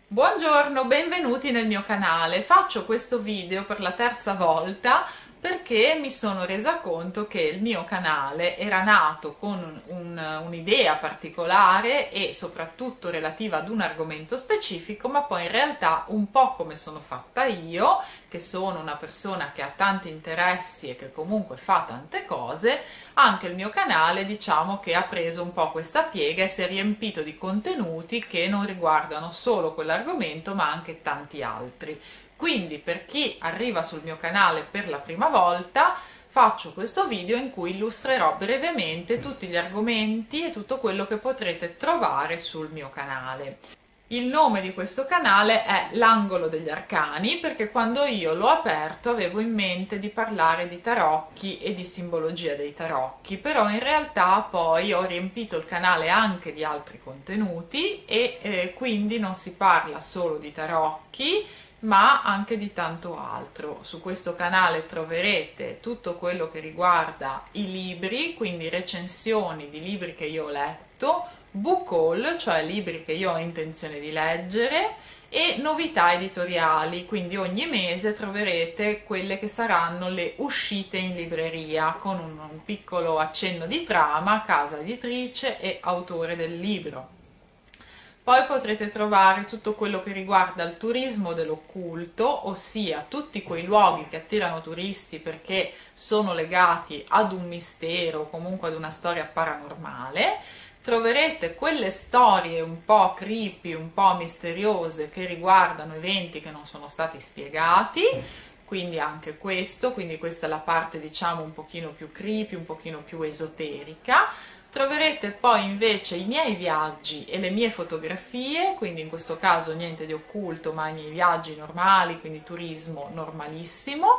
Buongiorno, benvenuti nel mio canale. Faccio questo video per la terza volta perché mi sono resa conto che il mio canale era nato con un'idea particolare e soprattutto relativa ad un argomento specifico, ma poi in realtà un po' come sono fatta io, che sono una persona che ha tanti interessi e che comunque fa tante cose, anche il mio canale diciamo che ha preso un po' questa piega e si è riempito di contenuti che non riguardano solo quell'argomento ma anche tanti altri. Quindi per chi arriva sul mio canale per la prima volta faccio questo video in cui illustrerò brevemente tutti gli argomenti e tutto quello che potrete trovare sul mio canale. Il nome di questo canale è L'Angolo degli Arcani perché quando io l'ho aperto avevo in mente di parlare di tarocchi e di simbologia dei tarocchi, però in realtà poi ho riempito il canale anche di altri contenuti e quindi non si parla solo di tarocchi ma anche di tanto altro. Su questo canale troverete tutto quello che riguarda i libri, quindi recensioni di libri che io ho letto, book haul, cioè libri che io ho intenzione di leggere, e novità editoriali, quindi ogni mese troverete quelle che saranno le uscite in libreria con un piccolo accenno di trama, casa editrice e autore del libro. Poi potrete trovare tutto quello che riguarda il turismo dell'occulto, ossia tutti quei luoghi che attirano turisti perché sono legati ad un mistero o comunque ad una storia paranormale. Troverete quelle storie un po' creepy, un po' misteriose che riguardano eventi che non sono stati spiegati, quindi anche questo, quindi questa è la parte diciamo un pochino più creepy, un pochino più esoterica. Troverete poi invece i miei viaggi e le mie fotografie, quindi in questo caso niente di occulto ma i miei viaggi normali, quindi turismo normalissimo,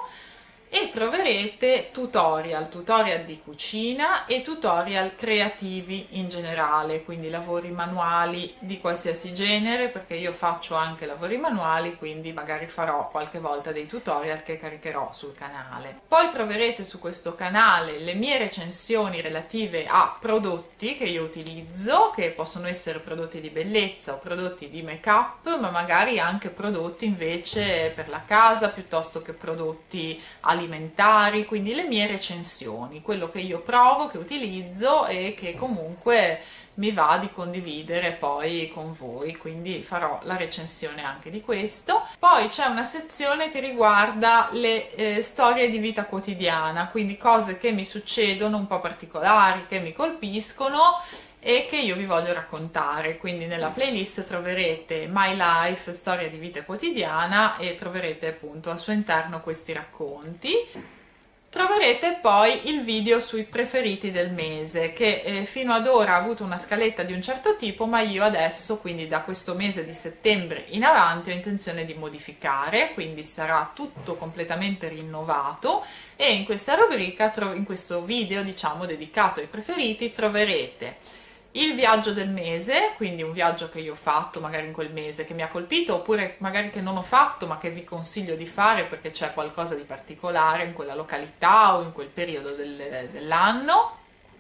e troverete tutorial di cucina e tutorial creativi in generale, quindi lavori manuali di qualsiasi genere, perché io faccio anche lavori manuali, quindi magari farò qualche volta dei tutorial che caricherò sul canale. Poi troverete su questo canale le mie recensioni relative a prodotti che io utilizzo, che possono essere prodotti di bellezza o prodotti di make up, ma magari anche prodotti invece per la casa piuttosto che prodotti alimentari, quindi le mie recensioni, quello che io provo, che utilizzo e che comunque mi va di condividere poi con voi, quindi farò la recensione anche di questo. Poi c'è una sezione che riguarda le storie di vita quotidiana, quindi cose che mi succedono un po' particolari, che mi colpiscono e che io vi voglio raccontare. Quindi nella playlist troverete My Life, storia di vita quotidiana, e troverete appunto al suo interno questi racconti. Troverete poi il video sui preferiti del mese che fino ad ora ha avuto una scaletta di un certo tipo, ma io adesso, quindi da questo mese di settembre in avanti, ho intenzione di modificare, quindi sarà tutto completamente rinnovato, e in questa rubrica, in questo video diciamo dedicato ai preferiti, troverete il viaggio del mese, quindi un viaggio che io ho fatto magari in quel mese che mi ha colpito, oppure magari che non ho fatto ma che vi consiglio di fare perché c'è qualcosa di particolare in quella località o in quel periodo dell'anno.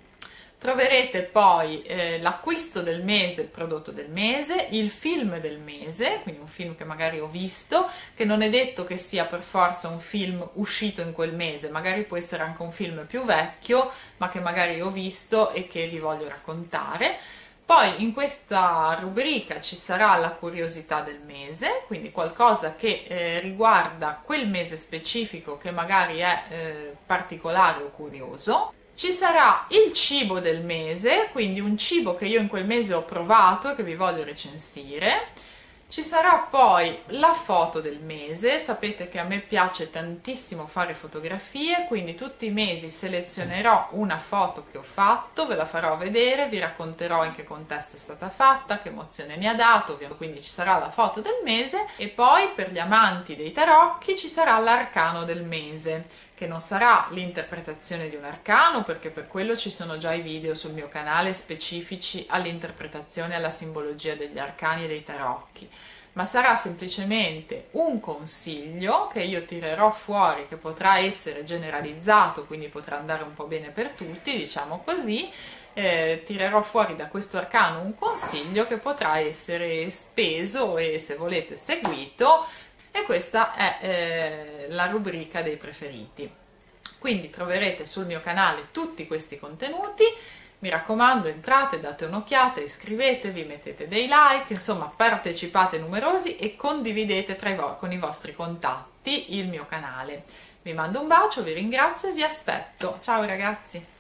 Troverete poi l'acquisto del mese, il prodotto del mese, il film del mese, quindi un film che magari ho visto, che non è detto che sia per forza un film uscito in quel mese, magari può essere anche un film più vecchio, ma che magari ho visto e che vi voglio raccontare. Poi in questa rubrica ci sarà la curiosità del mese, quindi qualcosa che riguarda quel mese specifico che magari è particolare o curioso. Ci sarà il cibo del mese, quindi un cibo che io in quel mese ho provato e che vi voglio recensire. Ci sarà poi la foto del mese, sapete che a me piace tantissimo fare fotografie, quindi tutti i mesi selezionerò una foto che ho fatto, ve la farò vedere, vi racconterò in che contesto è stata fatta, che emozione mi ha dato, quindi ci sarà la foto del mese. E poi per gli amanti dei tarocchi ci sarà l'arcano del mese, che non sarà l'interpretazione di un arcano, perché per quello ci sono già i video sul mio canale specifici all'interpretazione e alla simbologia degli arcani e dei tarocchi, ma sarà semplicemente un consiglio che io tirerò fuori, che potrà essere generalizzato, quindi potrà andare un po' bene per tutti, diciamo così, tirerò fuori da questo arcano un consiglio che potrà essere speso e, se volete, seguito, e questa è la rubrica dei preferiti. Quindi troverete sul mio canale tutti questi contenuti. Mi raccomando, entrate, date un'occhiata, iscrivetevi, mettete dei like, insomma partecipate numerosi e condividete con i vostri contatti il mio canale. Vi mando un bacio, vi ringrazio e vi aspetto. Ciao ragazzi!